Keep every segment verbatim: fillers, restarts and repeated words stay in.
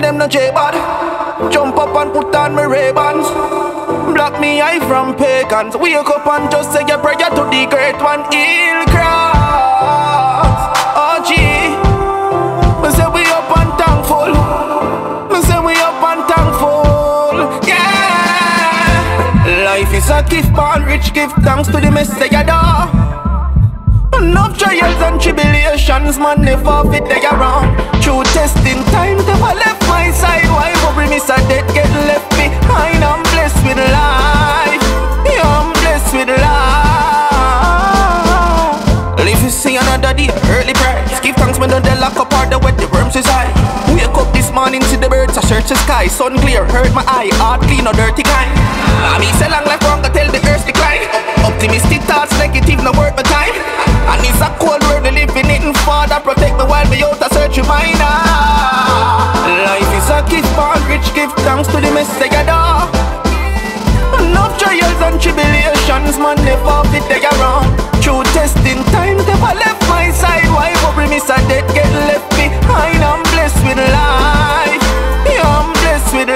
them no J-Bad. Jump up and put on my Ray-Bans. Block me eye from pagans. Wake up and just say your prayer to the great one. He'll cross. Oh gee, me say we up and thankful. Me say we up and thankful. Yeah. Life is a gift, born rich. Give thanks to the Messiah. Enough trials and tribulations, man, never fit they around. True testing time, never left my side. Why worry me so dead get left behind? I'm blessed with life. Yeah, I'm blessed with life. Live to see another day, early price. Give thanks when they lock up all the wet, the worms is high. Wake up this morning, see the birds, I search the sky. Sun clear, hurt my eye, heart clean, no dirty kind. I mean, say long life wrong, I tell the earth decline. Optimistic thoughts, negative, no worth my time. And it's a cold world, we living in. Father, protect me while me out, I search your mind. Life is a gift, born rich, give thanks to the Messiah. Enough trials and tribulations, man, never fit they around. True testing time, never left my side. Why worry me so dead get left behind? I'm blessed with life. Yeah, I'm blessed with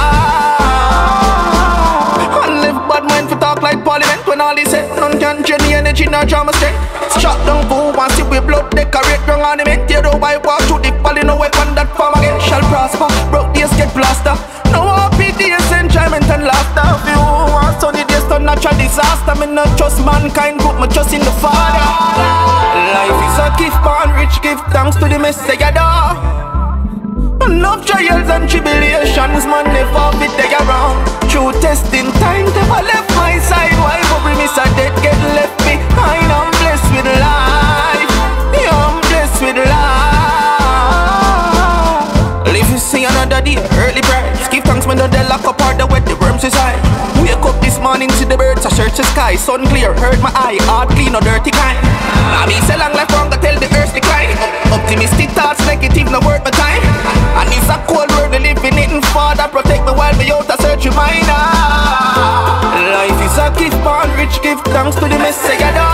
life. And live bad mind for talk like parliament. When all is said, none can drain the energy nor drama strength. Shot down fool, and see we blood decorate wrong ornament. You know why walk through the valley, no weapon that farm again shall prosper. Broke days get plaster. No happy days, enjoyment and laughter. If you want sunny days to natural disaster, me not trust mankind, put my trust in the Father. Life is a gift, born rich, give thanks to the Messiah. Enough trials and tribulations, man, never fit they around. True testing time, never left my side. Why worry me so dead get left behind? I'm blessed with life. Yeah, I'm blessed with life. Live to see another day, early price. Give thanks when they lock up all the wet, the worms is high. Wake up this morning, see the birds, I search the sky. Sun clear, hurt my eye, heart clean, no dirty kind. I mean, say long life wrong, I tell the earth decline. Optimistic thoughts, negative, no worth my time. And it's a cold world, we living in. Father, protect me while me out, I search your mind. Life is a gift, born rich, give thanks to the Messiah.